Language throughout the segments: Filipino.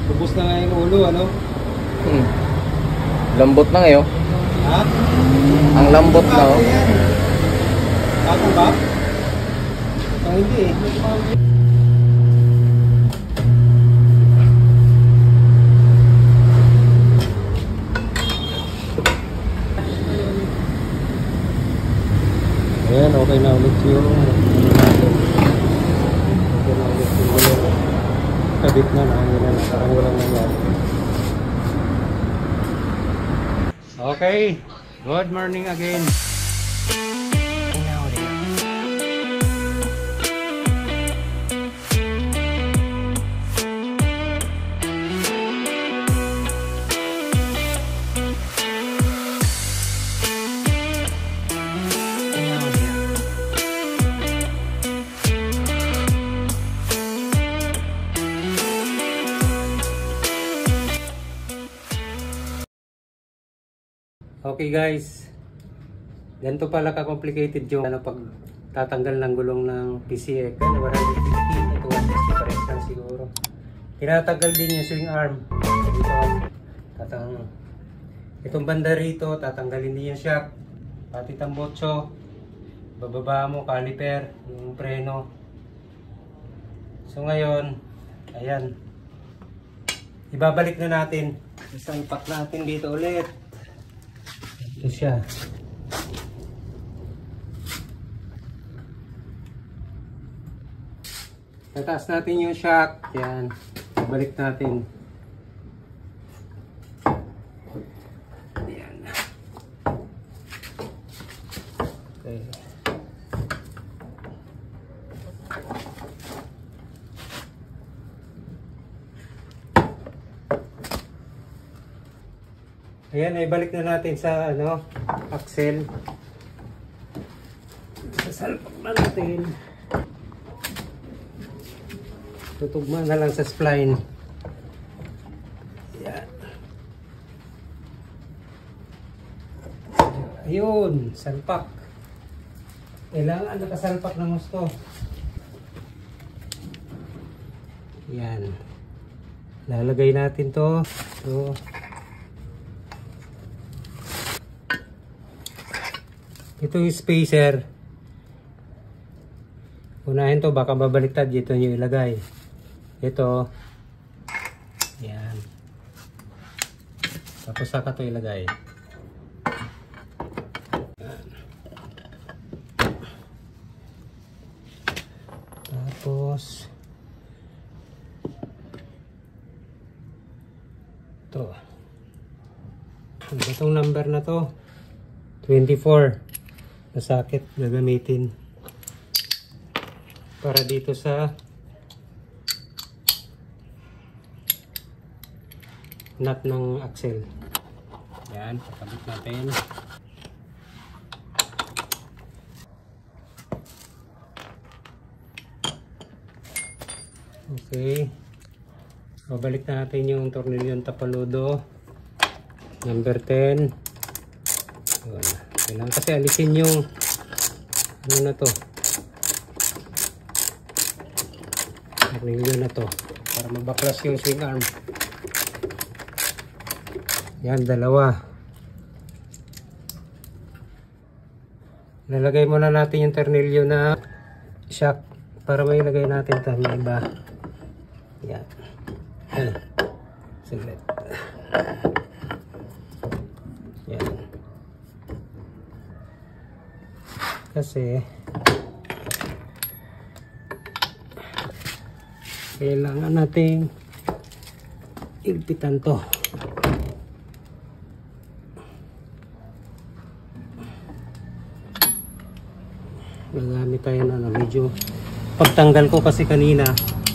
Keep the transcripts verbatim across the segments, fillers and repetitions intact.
Lubos na nga yung ulo, ano? Hmm. Lambot na ngayon. Ha? Ang lambot na oh. Ako ba? Ang hindi eh. Ayan, okay na ulit yung okay na ulit yung gulo. Kabit na, nangin na, parang walang nangyari. Okay, good morning again. Okay guys, ganito pala ka-complicated yung ano, pag tatanggal ng gulong ng P C X one fifty, ito one fifty pares lang siguro. Tinatanggal din yung swing arm dito, tatang itong banda rito, tatanggalin din yung shock, pati tambotso, bababa mo caliper, yung preno. So ngayon, ayan, ibabalik na natin, isalpak natin dito ulit. Ito siya. Tataas natin yung shock. Yan. Balik natin. Yan. Okay. Ayan, ay balik na natin sa ano, axle. Sasalpak na natin. Tutugma na lang sa spline. Ayan. Ayun, salpak. Kailangan nakasalpak ng gusto. Ayan. Lalagay natin to. So, ito yung spacer. Unahin to, baka babaliktad. Dito nyo ilagay. Ito. Yan. Tapos saka to ilagay. Yan. Tapos ito. Itong number na to twenty-four. Na socket gagamitin para dito sa nut ng axle. Yan, kakabit natin. Okay, babalik na natin yung tornilyong tapaludo number ten. Yun. Kailangan kasi alisin yung ano na to, tornilyo na to para mabaklas yung swing arm. Yan, dalawa. Lalagay muna natin yung tornilyo na shock para may ilagay natin ito, may iba. Yan. Yan. Saglit. Yan. Kasi kailangan nating igpitan to. Nagamit tayo na ano, medyo pagtanggal ko kasi kanina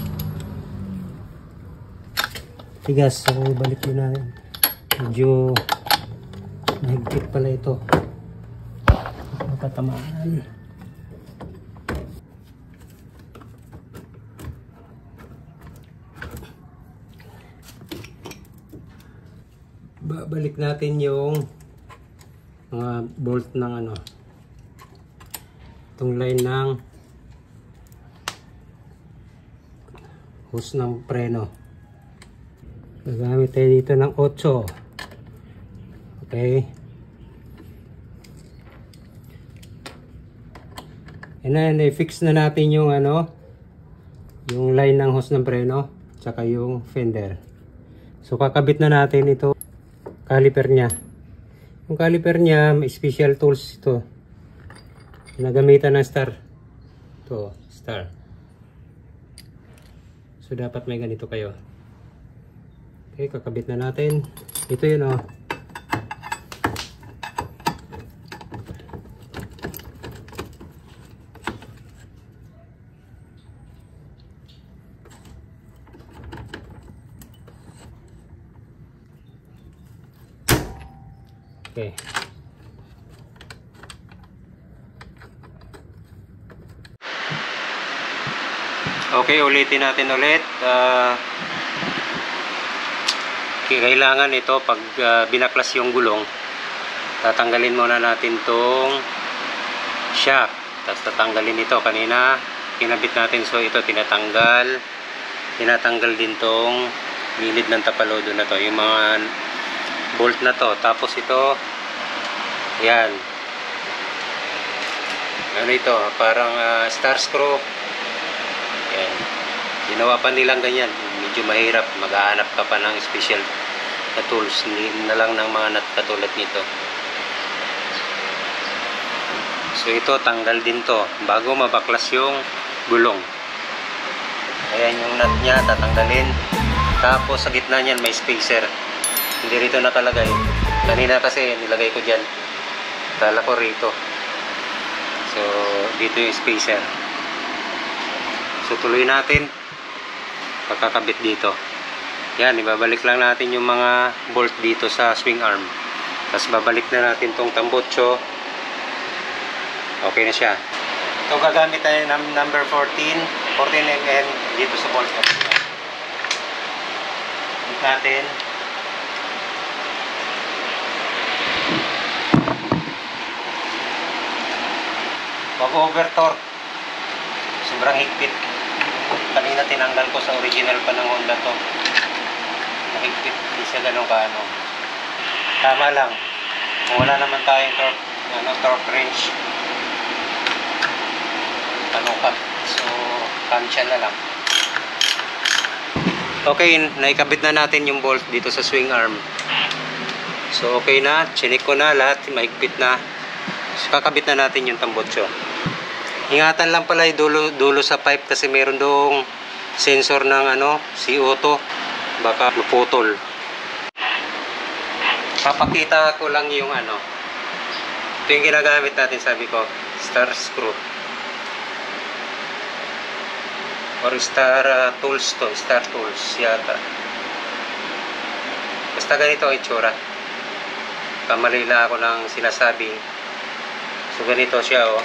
tigas, so balik ko na. Medyo mahigpit pala ito, mapatamaan. Babalik natin yung mga bolt ng ano, itong line ng hose ng preno. Gagamit tayo dito ng eight. Okay. And then, i-fix na natin yung ano, yung line ng hose ng preno, tsaka yung fender. So, kakabit na natin ito, caliper niya. Yung caliper niya, may special tools ito. Nagamitan ng star. Ito, star. So, dapat may ganito kayo. Okay, kakabit na natin. Ito yun, oh. Okay. Okay, ulitin natin ulit. Uh, kailangan ito pag uh, binaklas yung gulong, tatanggalin muna natin tong shock. Tapos tatanggalin ito. Kanina kinabit natin, so ito tinatanggal. Tinatanggal din tong gilid ng tapalodo na to, yung mga bolt na to. Tapos ito, yan, ano ito, parang uh, star screw. Yan, ginawa pa nilang ganyan. Medyo mahirap, maghahanap ka pa ng special na tools, hindi na lang ng mga nut katulad nito. So ito, tanggal din to bago mabaklas yung gulong. Ayan yung nut nya, tatanggalin. Tapos sa gitna niyan may spacer, hindi rito nakalagay. Kanina kasi nilagay ko dyan, kala ko rito. So dito yung spacer. So tuloy natin pagkakabit dito. Yan, ibabalik lang natin yung mga bolt dito sa swing arm. Tapos babalik na natin tong tambutso. Okay na siya. Ito gagamit tayo ng number fourteen millimeter dito sa bolt head natin. Mag-over torque, sobrang higpit. Kanina tinanggal ko sa original pa ng Honda to. Mahigpit, hindi siya ganun kaano. Tama lang, kung wala naman tayong torque, ano, torque wrench, panukat, so kansya na lang. Okay, naikabit na natin yung bolt dito sa swing arm. So okay na, chinik ko na lahat, mahigpit na. So kakabit na natin yung tambutso. Ingatan lang pala yung dulo, dulo sa pipe kasi meron doong sensor ng ano, C O two, baka maputol. Papakita ko lang yung ano, ito yung ginagamit natin, sabi ko, star screw or star uh, tools to, star tools yata. Basta ganito ang itsura. Kamali lang ako ng sinasabi. So ganito siya, oh.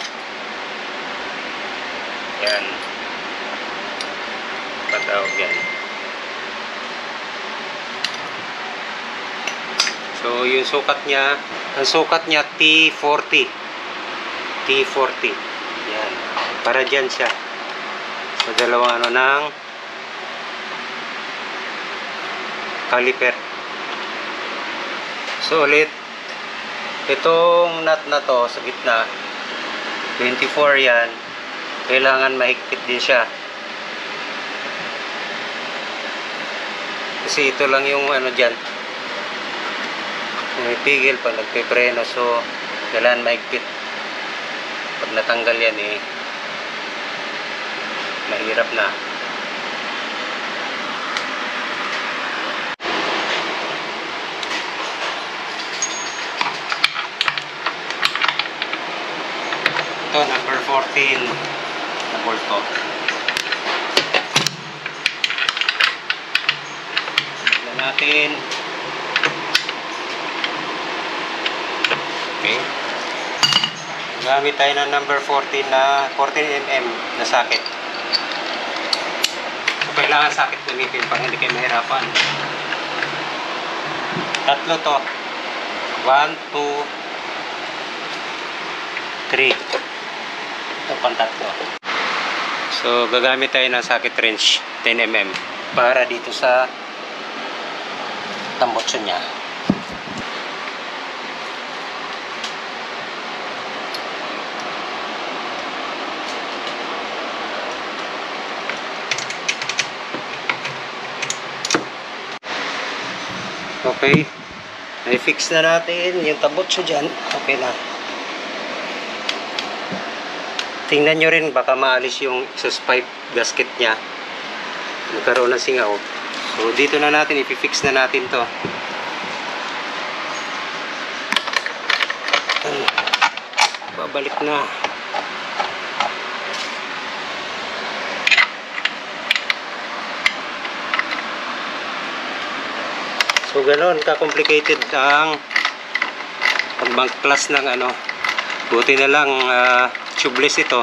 Yan, patawag yan. So yung sukat niya, ang sukat niya T forty, T forty. Yan, para dyan siya sa dalawang ano ng caliper. So ulit, itong nut na to sa gitna, twenty-four yan, kailangan mahigpit din siya. Kasi ito lang yung ano dyan, may pigil pag nagpipreno, so kailangan mahigpit. Pag natanggal yan eh, mahirap na. Ito, number fourteen na bolt to. Tignan natin. Okay. Gamit tayo ng number fourteen na fourteen millimeter na socket. So, kailangan socket gamitin para hindi kayo mahirapan. Tatlo to. one, two, three. Ito pang tatlo. So gagamit tayo ng socket wrench ten millimeter para dito sa tambotso niya. Okay, i-fix na natin yung tambotso dyan. Okay na. Tingnan nyo rin, baka maalis yung exhaust pipe gasket nya. Nagkaroon ng singaw. So dito na natin, i-fix na natin to. Babalik na. So ganoon ka-complicated ang pagbangklas ng ano. Buti na lang uh, tubeless ito.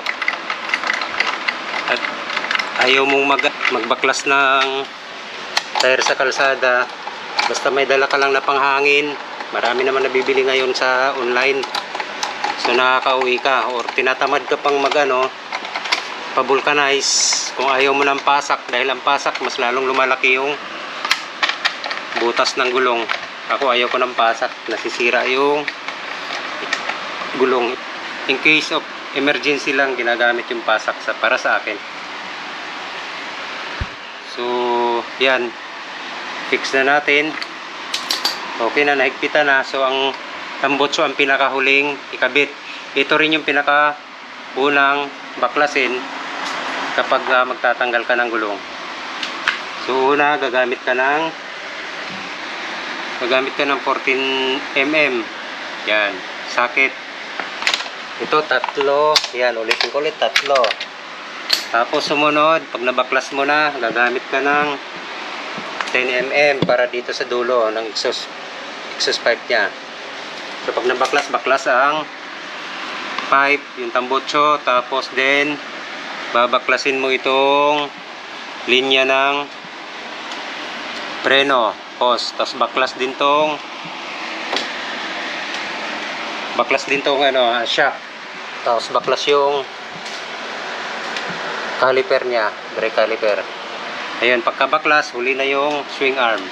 At ayaw mong mag magbaklas ng tire sa kalsada. Basta may dala ka lang na panghangin. Marami naman nabibili ngayon sa online. So nakakauwi ka or tinatamad ka pang mag ano, pa-vulcanize kung ayaw mo ng pasak, dahil ang pasak mas lalong lumalaki yung butas ng gulong. Ako ayaw ko ng pasak, nasisira yung gulong. In case of emergency lang ginagamit yung pasak sa, para sa akin. So yan, fix na natin. Okay na, nahigpitan na. So ang tambotso ang pinakahuling ikabit. Ito rin yung pinaka unang baklasin kapag uh, magtatanggal ka ng gulong. So una, gagamit ka ng gagamit ka ng fourteen millimeter. Yan, socket. Ito tatlo. Yan, ulitin ko ulit, tatlo. Tapos sumunod, pag nabaklas mo na, gagamit ka ng ten millimeter para dito sa dulo ng exhaust exhaust pipe nya. So pag nabaklas, baklas ang pipe, yung tambotso. Tapos then babaklasin mo itong linya ng preno, hose. Tapos baklas din tong baklas din tong ano, shock. Tapos baklas yung caliper nya, brake caliper. Ayun, pagkabaklas, huli na yung swing arm.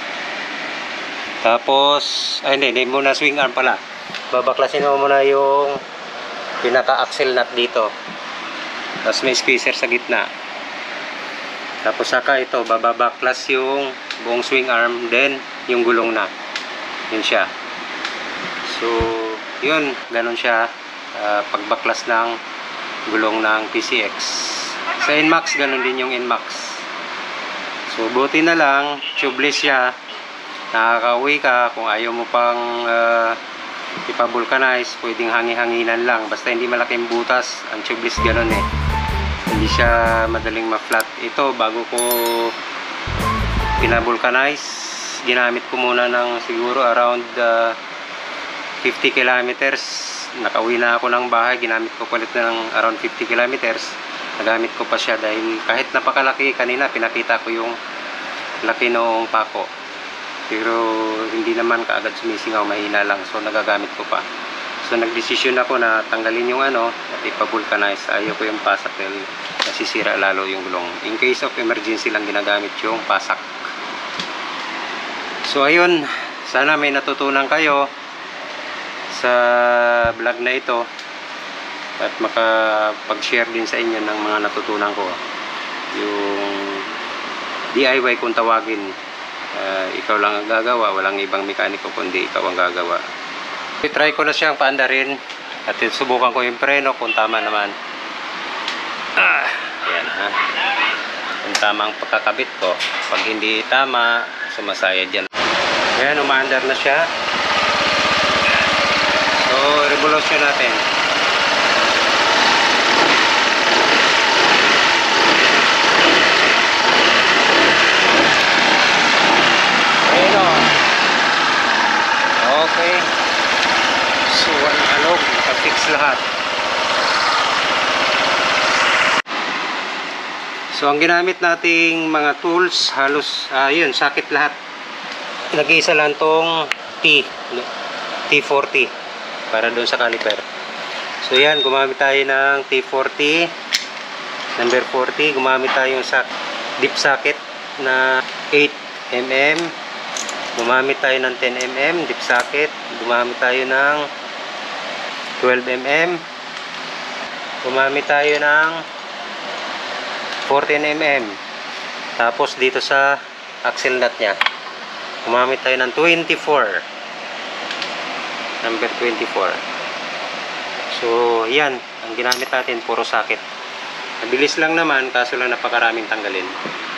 Tapos, ay hindi, hindi muna swing arm pala. Babaklasin mo muna yung pinaka-axle nut dito. Tapos may squeezer sa gitna. Tapos saka ito, bababaklas yung buong swing arm, then yung gulong na. Yun siya. So, yun, ganun siya uh, pagbaklas ng gulong ng P C X. Sa N MAX, ganun din yung N MAX. So, buti na lang, tubeless siya. Nakakauwi ka, kung ayaw mo pang uh, ipa-vulcanize, pwedeng hangi-hanginan lang. Basta hindi malaking butas, ang tubeless ganun eh. Hindi siya madaling ma-flat. Ito, bago ko pina-vulcanize, ginamit ko muna ng siguro around uh, fifty kilometers. Nakauwi na ako ng bahay, ginamit ko palit na ng around fifty kilometers. Nagamit ko pa siya dahil kahit napakalaki, kanina pinakita ko yung laki ng pako. Pero hindi naman kaagad sumisingaw, mahina lang. So nagagamit ko pa. So nagdesisyon ako na tanggalin yung ano at ipa-vulcanize. Ayaw ko yung pasak dahil nasisira lalo yung gulong. In case of emergency lang ginagamit yung pasak. So ayun, sana may natutunan kayo sa vlog na ito at makapag-share din sa inyo ng mga natutunan ko. Yung D I Y kung tawagin, uh, ikaw lang ang gagawa, walang ibang mekaniko kundi ikaw ang gagawa. I-try ko na siyang paandarin at subukan ko yung preno kung tama naman. Ah, yan ha. Kung tama ang pagkakabit ko. Pag hindi tama, sumasayad yan. Ayan, umaandar na siya. So, revolution natin. Preno. Okay. So, ano, nakafix lahat. So, ang ginamit nating mga tools, halos, ayun, uh, sakit lahat. Nag-iisa lang tong T, T forty, para doon sa caliper. So, yan, gumamit tayo ng T forty, number forty. Gumamit tayo sa deep socket na eight millimeter. Gumamit tayo ng ten millimeter dip socket. Gumamit tayo ng twelve millimeter. Gumamit tayo ng fourteen millimeter. Tapos dito sa axle nut nya, gumamit tayo ng twenty-four. Number twenty-four. So, yan. Ang ginamit natin, puro socket. Mabilis lang naman, kaso lang napakaraming tanggalin.